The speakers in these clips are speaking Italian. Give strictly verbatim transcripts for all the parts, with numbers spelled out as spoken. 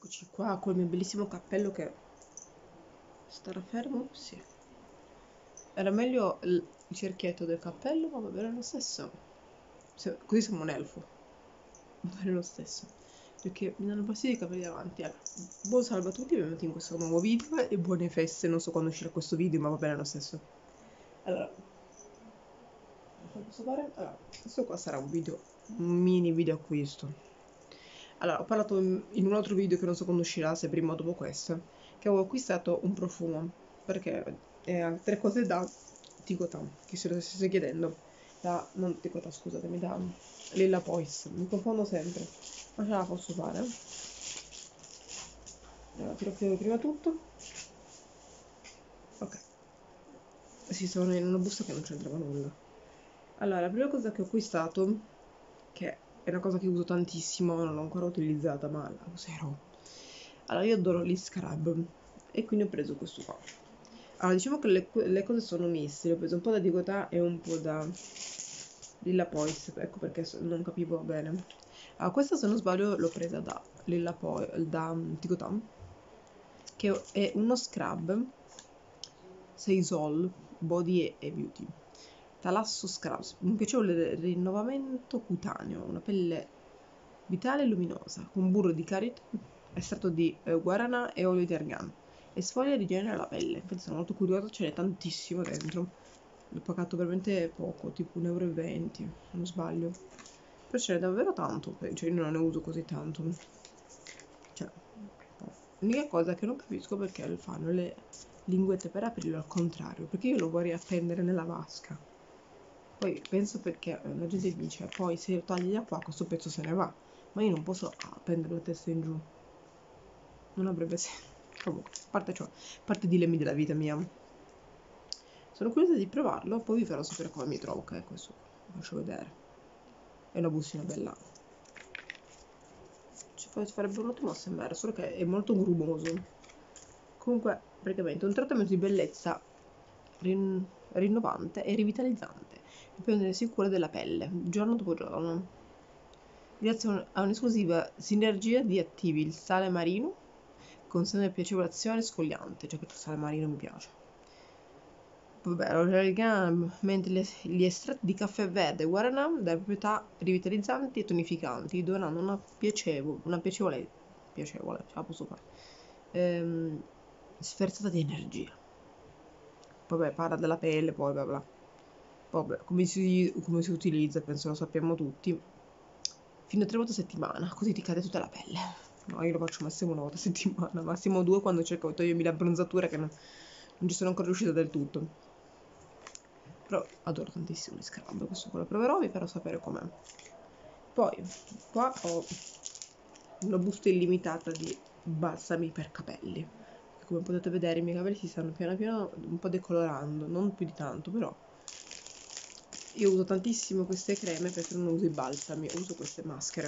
Eccoci qua col mio bellissimo cappello che starà fermo? Sì. Era meglio il cerchietto del cappello, ma va bene lo stesso. Se- così siamo un elfo. Va bene lo stesso. Perché mi danno fastidio i capelli davanti. Allora, buon salve a tutti, benvenuti in questo nuovo video e buone feste. Non so quando uscirà questo video, ma va bene lo stesso. Allora, cosa posso fare? Allora, questo qua sarà un video, un mini video acquisto. Allora, ho parlato in in un altro video che non so quando uscirà, se prima o dopo questo, che avevo acquistato un profumo, perché eh, tre cose da Ticotan, che se lo stesse chiedendo, da, non Ticotan, scusatemi, da Lilla Pois, mi confondo sempre, ma ce la posso fare. Allora, tiro fuori prima tutto. Ok, si sono in una busta che non c'entrava nulla. Allora, la prima cosa che ho acquistato, che è una cosa che uso tantissimo, non l'ho ancora utilizzata, ma la userò. Allora, io adoro gli scrub e quindi ho preso questo qua. Allora, diciamo che le, le cose sono miste, ho preso un po' da Digotà e un po' da Lilla Pois, ecco perché non capivo bene. Allora, questa se non sbaglio l'ho presa da Lilla Pois, da Digotà, che è uno scrub Seisol Body e Beauty. Talasso Scrubs, un piacevole rinnovamento cutaneo, una pelle vitale e luminosa, con burro di karité, estratto di eh, guarana e olio di argan. Esfolia e rigenera la pelle. Infatti sono molto curiosa, ce n'è tantissimo dentro. L'ho pagato veramente poco, tipo un euro e venti, se non sbaglio. Però ce n'è davvero tanto, cioè io non ne uso così tanto. Cioè, l'unica cosa che non capisco perché fanno le linguette per aprirlo al contrario, perché io lo vorrei appendere nella vasca. Poi penso perché la gente dice, poi se lo tagli da qua questo pezzo se ne va, ma io non posso appendere la testa in giù. Non avrebbe senso. Comunque, a parte ciò, a parte i dilemmi della vita mia. Sono curiosa di provarlo, poi vi farò sapere come mi trovo, che è questo qua. Vi faccio vedere. È una bustina bella. Ci farebbe un ottimo A S M R, solo che è molto grumoso. Comunque, praticamente, un trattamento di bellezza rin rinnovante e rivitalizzante per prendersi cura della pelle, giorno dopo giorno. Grazie a un'esclusiva sinergia di attivi, il sale marino consente una piacevole azione scogliante, già che il sale marino mi piace. Vabbè, l'origano, mentre gli, gli estratti di caffè verde e guaranà dalle proprietà rivitalizzanti e tonificanti donano una piacevole, una piacevole, piacevole, ce la posso fare, ehm, sferzata di energia. Vabbè, parla della pelle, poi bla bla. Vabbè, come si, come si utilizza, penso lo sappiamo tutti. Fino a tre volte a settimana, così ti cade tutta la pelle. No, io lo faccio massimo una volta a settimana, massimo due quando cerco di togliermi l'abbronzatura che non, non ci sono ancora riuscita del tutto. Però adoro tantissimo gli scrub, questo qua lo proverò, vi farò sapere com'è. Poi, qua ho una busta illimitata di balsami per capelli. Come potete vedere i miei capelli si stanno piano piano un po' decolorando, non più di tanto, però io uso tantissimo queste creme perché non uso i balsami, uso queste maschere.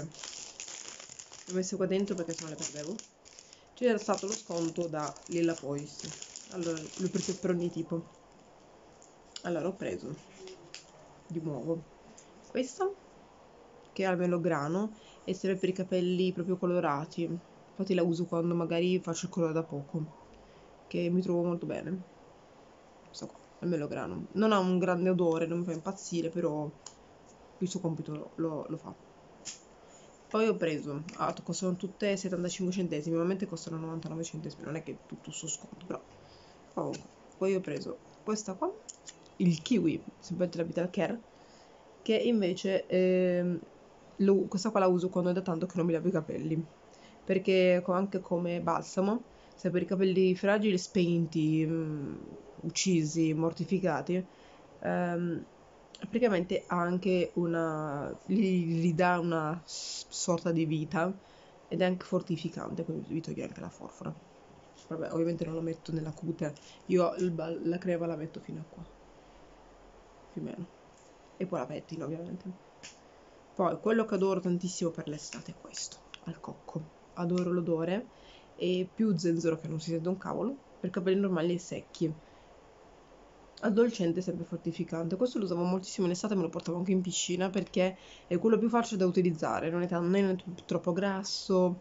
Le ho messe qua dentro perché se no le perdevo. C'era stato lo sconto da Lilla Pois. Allora, l'ho preso per ogni tipo. Allora, ho preso di nuovo questa, che è al melograno e serve per i capelli proprio colorati. Infatti la uso quando magari faccio il colore da poco, che mi trovo molto bene. Questo qua, al melograno. Non ha un grande odore, non mi fa impazzire, però il suo compito lo, lo, lo fa. Poi ho preso, ah, costano tutte settantacinque centesimi, normalmente costano novantanove centesimi, non è che è tutto su sconto, però comunque. Poi ho preso questa qua, il kiwi, sempre della Vital Care, che invece ehm, lo, questa qua la uso quando è da tanto che non mi lavo i capelli, perché anche come balsamo, se per i capelli fragili, spenti, mh, uccisi, mortificati, ehm, praticamente ha anche una, gli, gli dà una sorta di vita ed è anche fortificante, quindi vi toglie anche la forfora. Vabbè, ovviamente non lo metto nella cute, io il, la crema la metto fino a qua, più o meno, e poi la pettino ovviamente. Poi quello che adoro tantissimo per l'estate è questo, al cocco, adoro l'odore, e più zenzero che non si sente un cavolo, per capelli normali e secchi. Addolcente, sempre fortificante. Questo lo usavo moltissimo in estate, me lo portavo anche in piscina perché è quello più facile da utilizzare, non è, non è troppo grasso,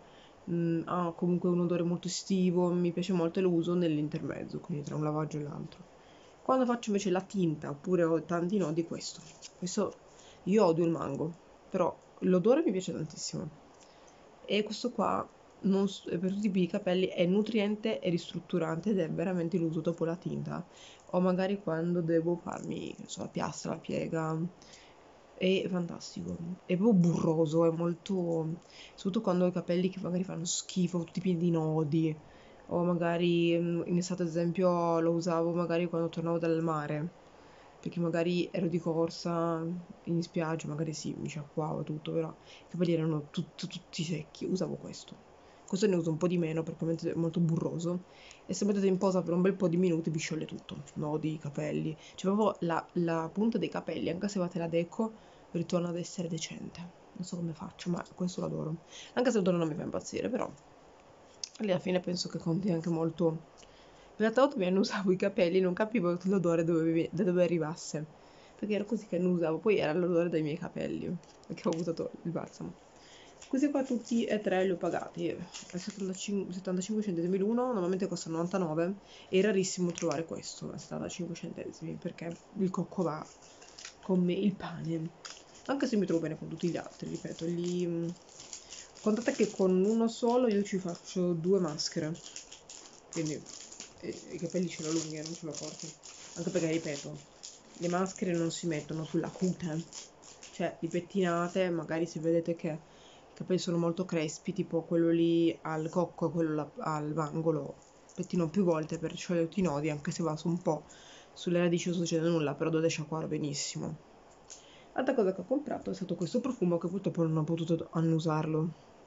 mm, ha comunque un odore molto estivo, mi piace molto e lo uso nell'intermezzo, quindi tra un lavaggio e l'altro. Quando faccio invece la tinta oppure ho tanti nodi, questo. Questo io odio il mango, però l'odore mi piace tantissimo. E questo qua non s- per tutti i tipi di capelli è nutriente e ristrutturante ed è veramente l'uso dopo la tinta o magari quando devo farmi, che ne so, la piastra, la piega. È fantastico, è proprio burroso, è molto, soprattutto quando ho i capelli che magari fanno schifo, tutti pieni di nodi, o magari mm, in estate ad esempio lo usavo magari quando tornavo dal mare, perché magari ero di corsa in spiaggia, magari sì, mi sciacquavo tutto, però i capelli erano tut- tutti secchi, usavo questo. Questo ne uso un po' di meno perché ovviamente è molto burroso e se mettete in posa per un bel po' di minuti vi scioglie tutto, nodi, capelli, cioè proprio la, la punta dei capelli, anche se fate la deco, ritorna ad essere decente. Non so come faccio, ma questo lo adoro. Anche se l'odore non mi fa impazzire, però lì alla fine penso che conti anche molto. In realtà mi annusavo i capelli, non capivo l'odore dove, da dove arrivasse, perché era così che annusavo, poi era l'odore dei miei capelli, perché ho usato il balsamo. Questi qua tutti e tre li ho pagati a settantacinque, settantacinque centesimi l'uno, normalmente costa novantanove, è rarissimo trovare questo a settantacinque centesimi, perché il cocco va come il pane. Anche se mi trovo bene con tutti gli altri, ripeto, li... mh, contate che con uno solo io ci faccio due maschere, quindi eh, i capelli ce l'ho lunghi, eh, non ce l'ho corti. Anche perché, ripeto, le maschere non si mettono sulla cute, cioè li pettinate, magari se vedete che i capelli sono molto crespi, tipo quello lì al cocco e quello là al vangolo, pettino più volte per sciogliere tutti i nodi, anche se va su un po' sulle radici non succede nulla, però dovete sciacquare benissimo. L'altra cosa che ho comprato è stato questo profumo che purtroppo non ho potuto annusarlo.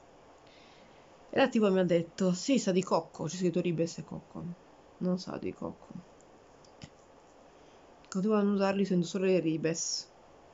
E la tipo mi ha detto, sì, sa di cocco, c'è scritto ribes e cocco. Non sa di cocco. Continuo a annusarli, sento solo le ribes.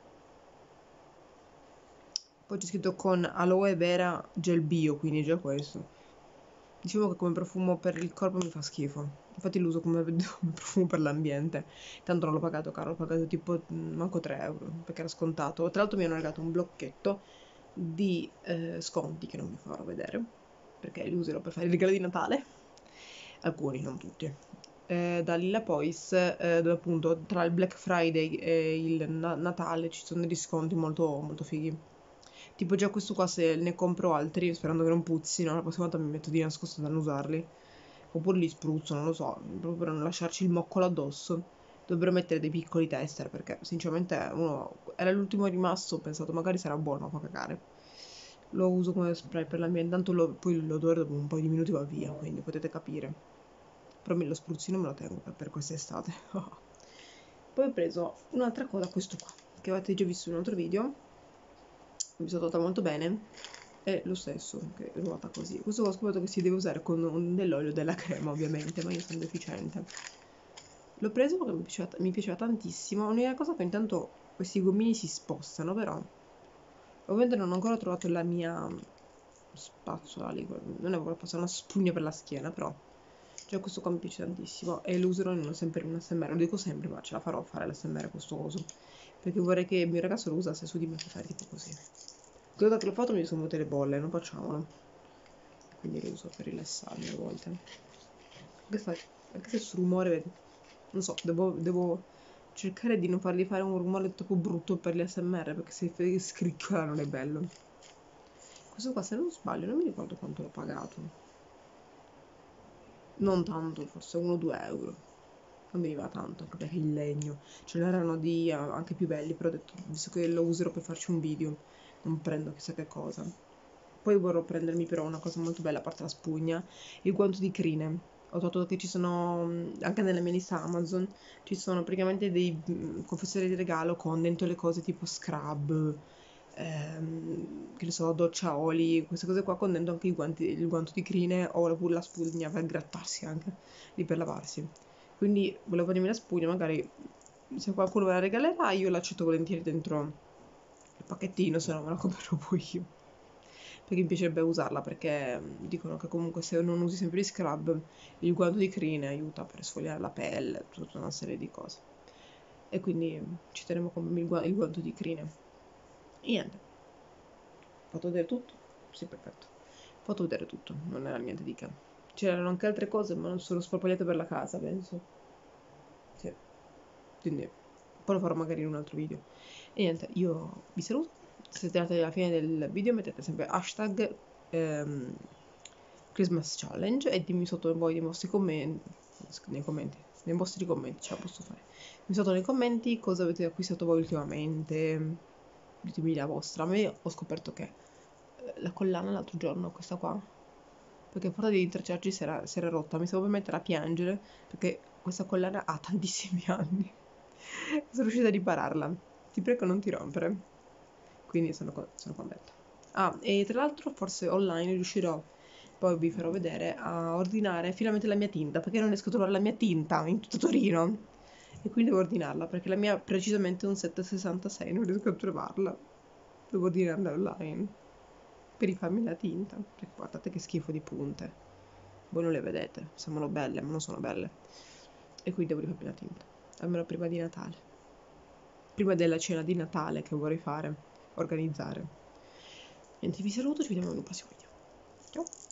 Poi c'è scritto con aloe vera gel bio, quindi già questo. Diciamo che come profumo per il corpo mi fa schifo. Infatti lo uso come, come profumo per l'ambiente. Tanto non l'ho pagato caro, l'ho pagato tipo mm, manco tre euro, perché era scontato. Tra l'altro mi hanno regalato un blocchetto di eh, sconti che non vi farò vedere, perché li userò per fare i regali di Natale. Alcuni, non tutti. Eh, da Lilla Pois, eh, dove appunto tra il Black Friday e il Na- Natale ci sono degli sconti molto, molto fighi. Tipo già questo qua se ne compro altri, sperando che non puzzino, la prossima volta mi metto di nascosto da non usarli. Oppure li spruzzo, non lo so, proprio per non lasciarci il moccolo addosso. Dovrebbero mettere dei piccoli tester perché sinceramente uno era l'ultimo rimasto, ho pensato magari sarà buono, fa cagare. Lo uso come spray per l'ambiente, tanto lo- poi l'odore dopo un paio di minuti va via, quindi potete capire. Però me lo spruzzino me lo tengo per, per quest'estate. Poi ho preso un'altra cosa, questo qua, che avete già visto in un altro video. Mi sono trovata molto bene. È lo stesso, che ruota così. Questo qua ho scoperto che si deve usare con un- dell'olio e della crema, ovviamente, ma io sono deficiente. L'ho preso perché mi piaceva, mi piaceva tantissimo. L'unica cosa che intanto questi gommini si spostano, però ovviamente non ho ancora trovato la mia spazzola lì, non è proprio passare una spugna per la schiena, però già questo qua mi piace tantissimo e lo userò in una, sempre in un A S M R, lo dico sempre, ma ce la farò a fare l'A S M R questo coso, perché vorrei che il mio ragazzo lo usasse su di me per fare tipo così. Guarda che l'ho fatto mi sono venute le bolle, non facciamolo. Quindi lo uso per rilassarmi a volte. Anche se, anche se sul rumore, vedi, non so, devo, devo cercare di non fargli fare un rumore troppo brutto per l'A S M R, perché se scricchiola non è bello. Questo qua, se non sbaglio, non mi ricordo quanto l'ho pagato. Non tanto, forse uno o due euro. Non mi va tanto, anche perché il legno. Ce n'erano di eh, anche più belli, però ho detto, visto che lo userò per farci un video, non prendo chissà che cosa. Poi vorrò prendermi però una cosa molto bella, a parte la spugna, il guanto di crine. Ho trovato che ci sono, mh, anche nella mia lista Amazon, ci sono praticamente dei mh, confezioni di regalo con dentro le cose tipo scrub, ehm, che ne so, doccia oli, queste cose qua con dentro anche i guanti, il guanto di crine o pure la spugna per grattarsi anche, lì per lavarsi. Quindi volevo prendermi la spugna, magari se qualcuno me la regalerà io l'accetto volentieri dentro il pacchettino, se no me la comprerò poi io. Perché mi piacerebbe usarla, perché mh, dicono che comunque se non usi sempre gli scrub, il guanto di crine aiuta per sfogliare la pelle, tutta una serie di cose. E quindi mh, ci terremo come il, gua- il guanto di crine. E niente, ho fatto vedere tutto? Sì, perfetto. Ho fatto vedere tutto, non era niente di che. C'erano anche altre cose, ma non sono sparpagliate per la casa, penso. Sì. Quindi poi lo farò magari in un altro video. E niente, io vi saluto. Se siete arrivati alla fine del video mettete sempre hashtag ehm, Christmas Challenge e dimmi sotto voi nei vostri commenti, nei commenti, nei vostri commenti, ce la posso fare. Dimmi sotto nei commenti cosa avete acquistato voi ultimamente, ditemi la vostra. A me ho scoperto che eh, la collana l'altro giorno, questa qua, perché a forza di intrecciarci si era, si era rotta, mi stavo per mettere a piangere perché questa collana ha tantissimi anni. Sono riuscita a ripararla. Ti prego non ti rompere. Quindi sono, co- sono contenta. Ah, e tra l'altro forse online riuscirò, poi vi farò vedere, a ordinare finalmente la mia tinta, perché non riesco a trovare la mia tinta in tutto Torino. E quindi devo ordinarla, perché la mia precisamente è un sette sessantasei, non riesco a trovarla. Devo ordinarla online per rifarmi la tinta, perché guardate che schifo di punte. Voi non le vedete, sembrano belle, ma non sono belle. E quindi devo rifarmi la tinta, almeno prima di Natale. Prima della cena di Natale che vorrei fare, organizzare. Niente, vi saluto, ci vediamo in un prossimo video. Ciao!